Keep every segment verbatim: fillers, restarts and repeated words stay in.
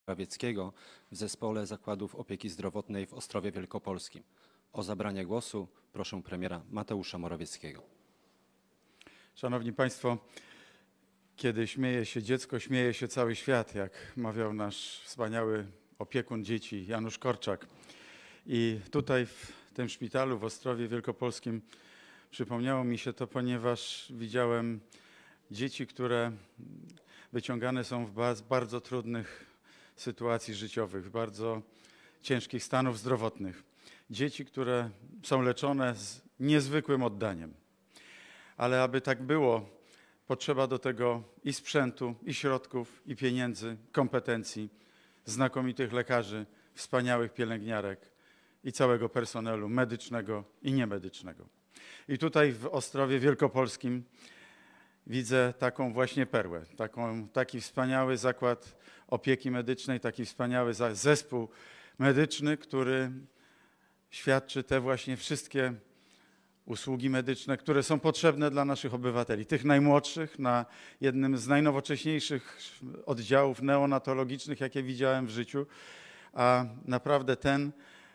Morawieckiego w Zespole Zakładów Opieki Zdrowotnej w Ostrowie Wielkopolskim. O zabranie głosu proszę premiera Mateusza Morawieckiego. Szanowni Państwo, kiedy śmieje się dziecko, śmieje się cały świat, jak mawiał nasz wspaniały opiekun dzieci Janusz Korczak. I tutaj w tym szpitalu w Ostrowie Wielkopolskim przypomniało mi się to, ponieważ widziałem dzieci, które wyciągane są w bardzo trudnych sytuacji życiowych, bardzo ciężkich stanów zdrowotnych. Dzieci, które są leczone z niezwykłym oddaniem. Ale aby tak było, potrzeba do tego i sprzętu, i środków, i pieniędzy, kompetencji, znakomitych lekarzy, wspaniałych pielęgniarek i całego personelu medycznego i niemedycznego. I tutaj w Ostrowie Wielkopolskim widzę taką właśnie perłę, taką, taki wspaniały zakład opieki medycznej, taki wspaniały zespół medyczny, który świadczy te właśnie wszystkie usługi medyczne, które są potrzebne dla naszych obywateli, tych najmłodszych, na jednym z najnowocześniejszych oddziałów neonatologicznych, jakie widziałem w życiu, a naprawdę ten,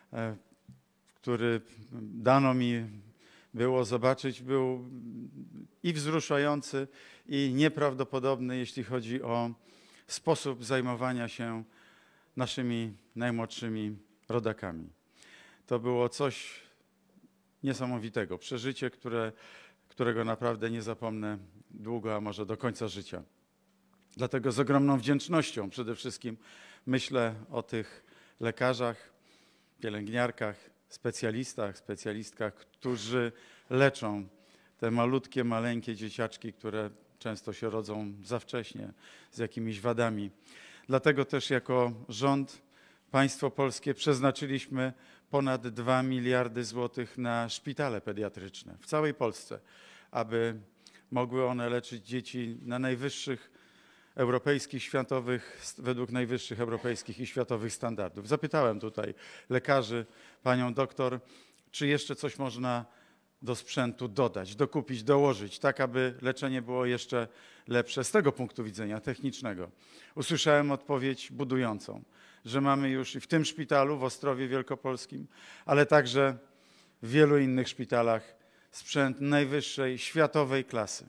który dano mi było zobaczyć, był i wzruszający, i nieprawdopodobny, jeśli chodzi o sposób zajmowania się naszymi najmłodszymi rodakami. To było coś niesamowitego, przeżycie, które, którego naprawdę nie zapomnę długo, a może do końca życia. Dlatego z ogromną wdzięcznością przede wszystkim myślę o tych lekarzach, pielęgniarkach, specjalistach, specjalistkach, którzy leczą te malutkie, maleńkie dzieciaczki, które często się rodzą za wcześnie z jakimiś wadami. Dlatego też jako rząd, państwo polskie przeznaczyliśmy ponad dwa miliardy złotych na szpitale pediatryczne w całej Polsce, aby mogły one leczyć dzieci na najwyższych europejskich, światowych, według najwyższych europejskich i światowych standardów. Zapytałem tutaj lekarzy, panią doktor, czy jeszcze coś można do sprzętu dodać, dokupić, dołożyć, tak aby leczenie było jeszcze lepsze z tego punktu widzenia technicznego. Usłyszałem odpowiedź budującą, że mamy już i w tym szpitalu w Ostrowie Wielkopolskim, ale także w wielu innych szpitalach sprzęt najwyższej światowej klasy.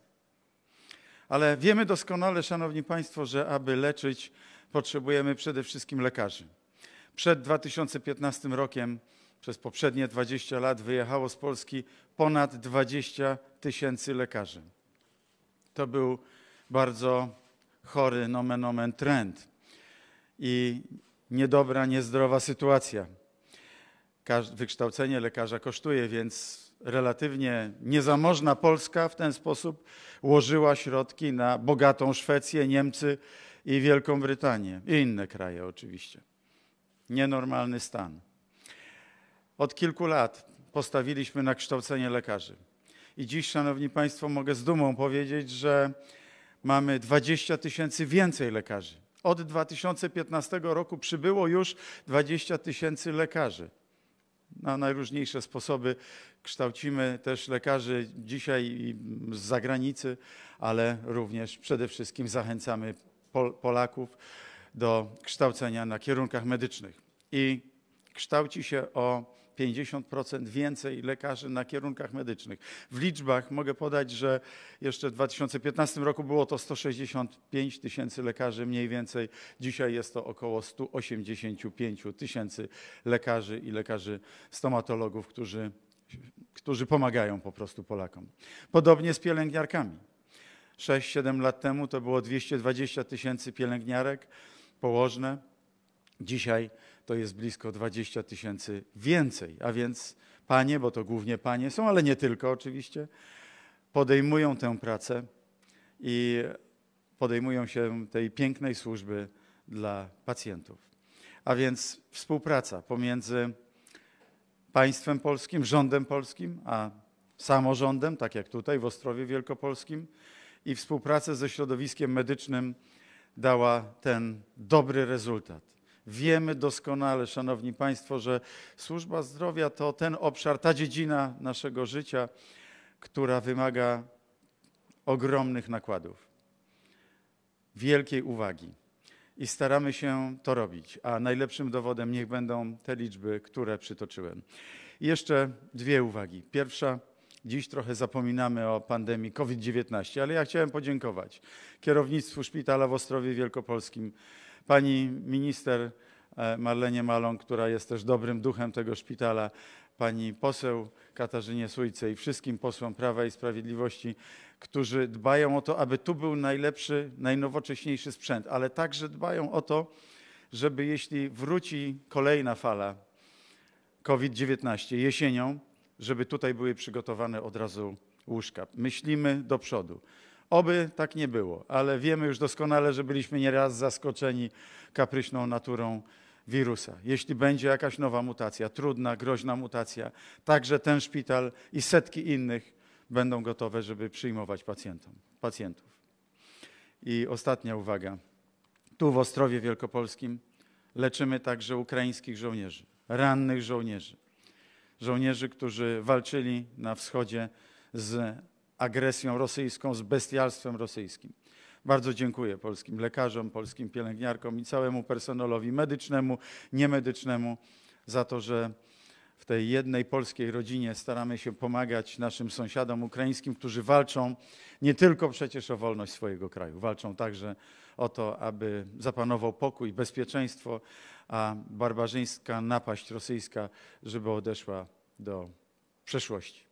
Ale wiemy doskonale, szanowni państwo, że aby leczyć, potrzebujemy przede wszystkim lekarzy. Przed dwa tysiące piętnastym rokiem, przez poprzednie dwadzieścia lat, wyjechało z Polski ponad dwadzieścia tysięcy lekarzy. To był bardzo chory, nomen omen, trend i niedobra, niezdrowa sytuacja. Wykształcenie lekarza kosztuje, więc relatywnie niezamożna Polska w ten sposób łożyła środki na bogatą Szwecję, Niemcy i Wielką Brytanię i inne kraje oczywiście. Nienormalny stan. Od kilku lat postawiliśmy na kształcenie lekarzy. I dziś, szanowni państwo, mogę z dumą powiedzieć, że mamy dwadzieścia tysięcy więcej lekarzy. Od dwa tysiące piętnastego roku przybyło już dwadzieścia tysięcy lekarzy. Na najróżniejsze sposoby kształcimy też lekarzy dzisiaj z zagranicy, ale również przede wszystkim zachęcamy Polaków do kształcenia na kierunkach medycznych. I kształci się o pięćdziesiąt procent więcej lekarzy na kierunkach medycznych. W liczbach mogę podać, że jeszcze w dwa tysiące piętnastym roku było to sto sześćdziesiąt pięć tysięcy lekarzy mniej więcej. Dzisiaj jest to około sto osiemdziesiąt pięć tysięcy lekarzy i lekarzy stomatologów, którzy, którzy pomagają po prostu Polakom. Podobnie z pielęgniarkami. sześć siedem lat temu to było dwieście dwadzieścia tysięcy pielęgniarek, położne. Dzisiaj to jest blisko dwadzieścia tysięcy więcej, a więc panie, bo to głównie panie są, ale nie tylko oczywiście, podejmują tę pracę i podejmują się tej pięknej służby dla pacjentów. A więc współpraca pomiędzy państwem polskim, rządem polskim, a samorządem, tak jak tutaj w Ostrowie Wielkopolskim, i współpraca ze środowiskiem medycznym dała ten dobry rezultat. Wiemy doskonale, szanowni państwo, że służba zdrowia to ten obszar, ta dziedzina naszego życia, która wymaga ogromnych nakładów, wielkiej uwagi. i staramy się to robić, a najlepszym dowodem niech będą te liczby, które przytoczyłem. I jeszcze dwie uwagi. Pierwsza, dziś trochę zapominamy o pandemii COVID dziewiętnaście, ale ja chciałem podziękować kierownictwu szpitala w Ostrowie Wielkopolskim, pani minister Marlenie Maląg, która jest też dobrym duchem tego szpitala, pani poseł Katarzynie Sójce i wszystkim posłom Prawa i Sprawiedliwości, którzy dbają o to, aby tu był najlepszy, najnowocześniejszy sprzęt, ale także dbają o to, żeby jeśli wróci kolejna fala COVID dziewiętnaście jesienią, żeby tutaj były przygotowane od razu łóżka. Myślimy do przodu. Oby tak nie było, ale wiemy już doskonale, że byliśmy nieraz zaskoczeni kapryśną naturą wirusa. Jeśli będzie jakaś nowa mutacja, trudna, groźna mutacja, także ten szpital i setki innych będą gotowe, żeby przyjmować pacjentom, pacjentów. I ostatnia uwaga. Tu w Ostrowie Wielkopolskim leczymy także ukraińskich żołnierzy, rannych żołnierzy. Żołnierzy, którzy walczyli na wschodzie z agresją rosyjską, z bestialstwem rosyjskim. Bardzo dziękuję polskim lekarzom, polskim pielęgniarkom i całemu personelowi medycznemu, niemedycznemu za to, że w tej jednej polskiej rodzinie staramy się pomagać naszym sąsiadom ukraińskim, którzy walczą nie tylko przecież o wolność swojego kraju, walczą także o to, aby zapanował pokój, bezpieczeństwo, a barbarzyńska napaść rosyjska, żeby odeszła do przeszłości.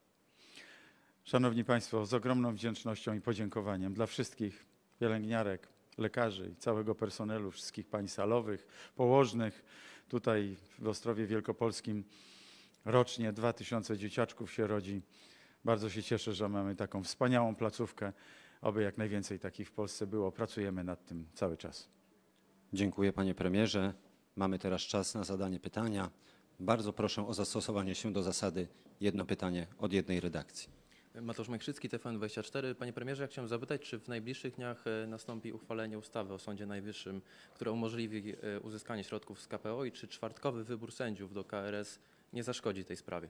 Szanowni Państwo, z ogromną wdzięcznością i podziękowaniem dla wszystkich pielęgniarek, lekarzy i całego personelu, wszystkich pań salowych, położnych. Tutaj w Ostrowie Wielkopolskim rocznie dwa tysiące dzieciaczków się rodzi. Bardzo się cieszę, że mamy taką wspaniałą placówkę. Oby jak najwięcej takich w Polsce było. Pracujemy nad tym cały czas. Dziękuję panie premierze. Mamy teraz czas na zadanie pytania. Bardzo proszę o zastosowanie się do zasady jedno pytanie od jednej redakcji. Mateusz Majkrzycki, T V N dwadzieścia cztery. Panie premierze, ja chciałem zapytać, czy w najbliższych dniach nastąpi uchwalenie ustawy o Sądzie Najwyższym, która umożliwi uzyskanie środków z K P O i czy czwartkowy wybór sędziów do K R S nie zaszkodzi tej sprawie?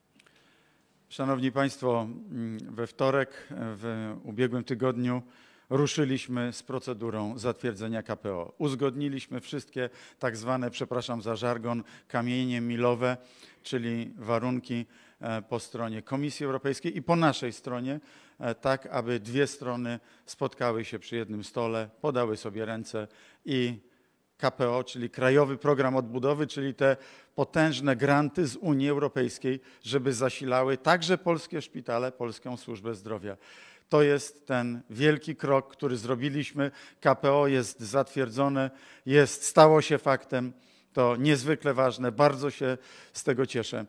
Szanowni Państwo, we wtorek w ubiegłym tygodniu ruszyliśmy z procedurą zatwierdzenia K P O. Uzgodniliśmy wszystkie tak zwane, przepraszam za żargon, kamienie milowe, czyli warunki po stronie Komisji Europejskiej i po naszej stronie, tak aby dwie strony spotkały się przy jednym stole, podały sobie ręce i K P O, czyli Krajowy Program Odbudowy, czyli te potężne granty z Unii Europejskiej, żeby zasilały także polskie szpitale, polską służbę zdrowia. To jest ten wielki krok, który zrobiliśmy. K P O jest zatwierdzone, jest, stało się faktem. To niezwykle ważne, bardzo się z tego cieszę.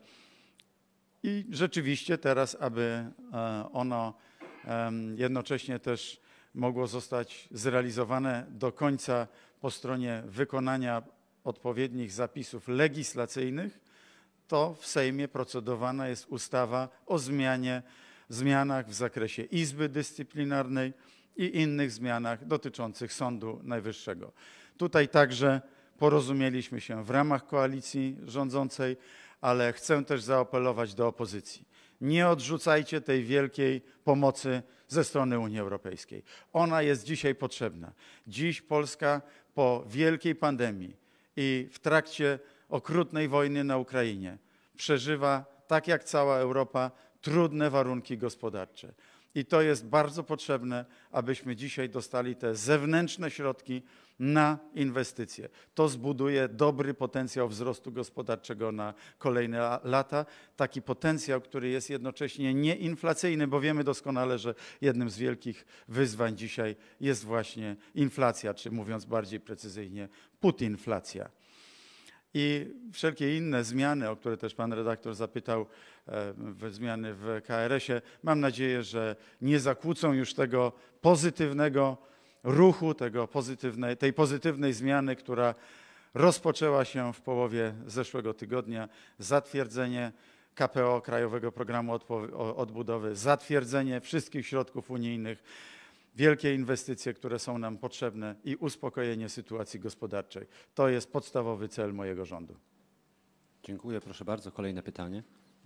I rzeczywiście teraz, aby ono jednocześnie też mogło zostać zrealizowane do końca po stronie wykonania odpowiednich zapisów legislacyjnych, to w Sejmie procedowana jest ustawa o zmianie, zmianach w zakresie Izby Dyscyplinarnej i innych zmianach dotyczących Sądu Najwyższego. Tutaj także porozumieliśmy się w ramach koalicji rządzącej, ale chcę też zaapelować do opozycji. Nie odrzucajcie tej wielkiej pomocy ze strony Unii Europejskiej. Ona jest dzisiaj potrzebna. Dziś Polska po wielkiej pandemii i w trakcie okrutnej wojny na Ukrainie przeżywa, tak jak cała Europa, trudne warunki gospodarcze. I to jest bardzo potrzebne, abyśmy dzisiaj dostali te zewnętrzne środki na inwestycje. To zbuduje dobry potencjał wzrostu gospodarczego na kolejne lata. Taki potencjał, który jest jednocześnie nieinflacyjny, bo wiemy doskonale, że jednym z wielkich wyzwań dzisiaj jest właśnie inflacja, czy mówiąc bardziej precyzyjnie, putinflacja. I wszelkie inne zmiany, o które też pan redaktor zapytał, zmiany w K R S ie, mam nadzieję, że nie zakłócą już tego pozytywnego ruchu, tego pozytywnej, tej pozytywnej zmiany, która rozpoczęła się w połowie zeszłego tygodnia. Zatwierdzenie K P O, Krajowego Programu Odbudowy, zatwierdzenie wszystkich środków unijnych, wielkie inwestycje, które są nam potrzebne i uspokojenie sytuacji gospodarczej. To jest podstawowy cel mojego rządu. Dziękuję. Proszę bardzo. Kolejne pytanie.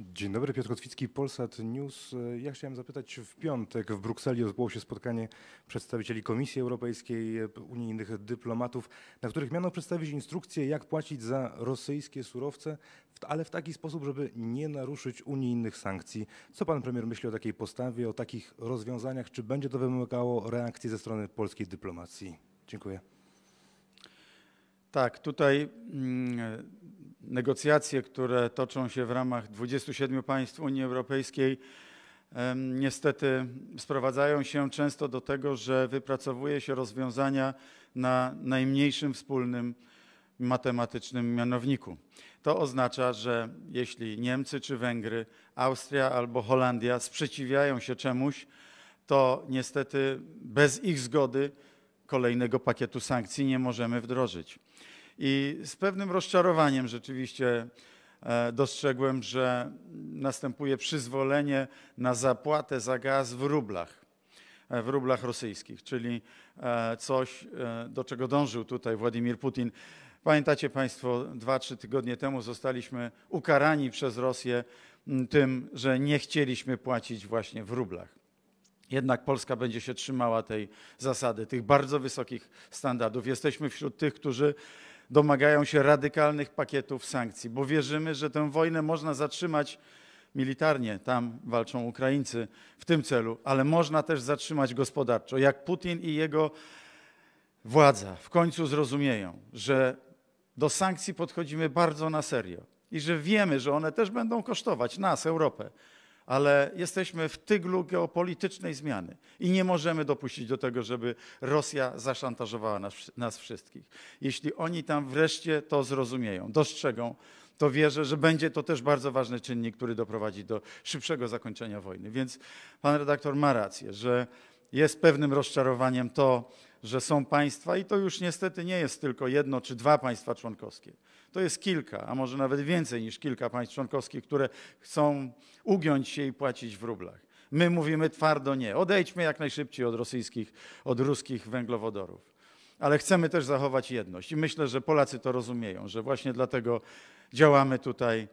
Dzień dobry, Piotr Kotwicki, Polsat News. Ja chciałem zapytać, czy w piątek w Brukseli odbyło się spotkanie przedstawicieli Komisji Europejskiej, unijnych dyplomatów, na których miano przedstawić instrukcje, jak płacić za rosyjskie surowce, ale w taki sposób, żeby nie naruszyć unijnych sankcji. Co pan premier myśli o takiej postawie, o takich rozwiązaniach? Czy będzie to wymagało reakcji ze strony polskiej dyplomacji? Dziękuję. Tak, tutaj mm, negocjacje, które toczą się w ramach dwudziestu siedmiu państw Unii Europejskiej, em, niestety sprowadzają się często do tego, że wypracowuje się rozwiązania na najmniejszym wspólnym matematycznym mianowniku. To oznacza, że jeśli Niemcy czy Węgry, Austria albo Holandia sprzeciwiają się czemuś, to niestety bez ich zgody kolejnego pakietu sankcji nie możemy wdrożyć. I z pewnym rozczarowaniem rzeczywiście dostrzegłem, że następuje przyzwolenie na zapłatę za gaz w rublach, w rublach rosyjskich, czyli coś, do czego dążył tutaj Władimir Putin. Pamiętacie Państwo, dwa, trzy tygodnie temu zostaliśmy ukarani przez Rosję tym, że nie chcieliśmy płacić właśnie w rublach. Jednak Polska będzie się trzymała tej zasady, tych bardzo wysokich standardów. Jesteśmy wśród tych, którzy domagają się radykalnych pakietów sankcji, bo wierzymy, że tę wojnę można zatrzymać militarnie. Tam walczą Ukraińcy w tym celu, ale można też zatrzymać gospodarczo. Jak Putin i jego władza w końcu zrozumieją, że do sankcji podchodzimy bardzo na serio i że wiemy, że one też będą kosztować nas, Europę, ale jesteśmy w tyglu geopolitycznej zmiany i nie możemy dopuścić do tego, żeby Rosja zaszantażowała nas, nas wszystkich. Jeśli oni tam wreszcie to zrozumieją, dostrzegą, to wierzę, że będzie to też bardzo ważny czynnik, który doprowadzi do szybszego zakończenia wojny. Więc pan redaktor ma rację, że jest pewnym rozczarowaniem to, że są państwa i to już niestety nie jest tylko jedno czy dwa państwa członkowskie. To jest kilka, a może nawet więcej niż kilka państw członkowskich, które chcą ugiąć się i płacić w rublach. My mówimy twardo nie. Odejdźmy jak najszybciej od rosyjskich, od ruskich węglowodorów. Ale chcemy też zachować jedność i myślę, że Polacy to rozumieją, że właśnie dlatego działamy tutaj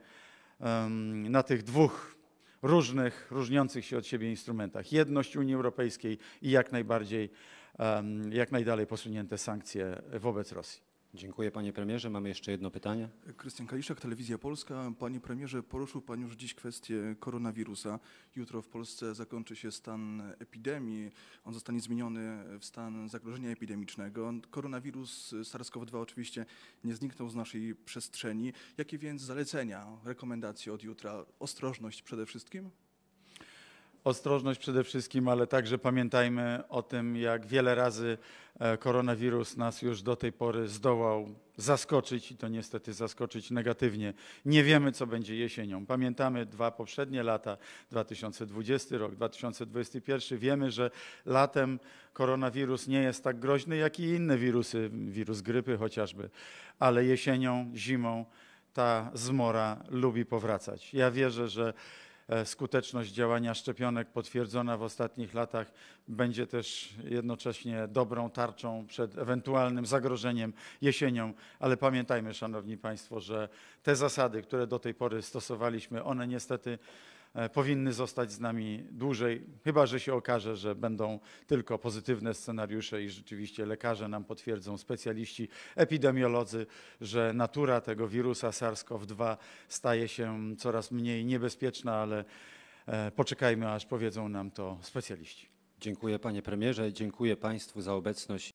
um, na tych dwóch różnych, różniących się od siebie instrumentach. Jedność Unii Europejskiej i jak najbardziej, um, jak najdalej posunięte sankcje wobec Rosji. Dziękuję panie premierze. Mamy jeszcze jedno pytanie. Krystian Kaliszak, Telewizja Polska. Panie premierze, poruszył pan już dziś kwestię koronawirusa. Jutro w Polsce zakończy się stan epidemii. On zostanie zmieniony w stan zagrożenia epidemicznego. Koronawirus SARS-CoV dwa oczywiście nie zniknął z naszej przestrzeni. Jakie więc zalecenia, rekomendacje od jutra? Ostrożność przede wszystkim? Ostrożność przede wszystkim, ale także pamiętajmy o tym, jak wiele razy koronawirus nas już do tej pory zdołał zaskoczyć i to niestety zaskoczyć negatywnie. Nie wiemy, co będzie jesienią. Pamiętamy dwa poprzednie lata, dwa tysiące dwudziesty rok, dwa tysiące dwudziesty pierwszy. Wiemy, że latem koronawirus nie jest tak groźny, jak i inne wirusy, wirus grypy chociażby, ale jesienią, zimą ta zmora lubi powracać. Ja wierzę, że skuteczność działania szczepionek potwierdzona w ostatnich latach będzie też jednocześnie dobrą tarczą przed ewentualnym zagrożeniem jesienią. Ale pamiętajmy, szanowni państwo, że te zasady, które do tej pory stosowaliśmy, one niestety powinny zostać z nami dłużej, chyba że się okaże, że będą tylko pozytywne scenariusze i rzeczywiście lekarze nam potwierdzą, specjaliści, epidemiolodzy, że natura tego wirusa SARS-CoV dwa staje się coraz mniej niebezpieczna, ale poczekajmy, aż powiedzą nam to specjaliści. Dziękuję panie premierze. Dziękuję państwu za obecność.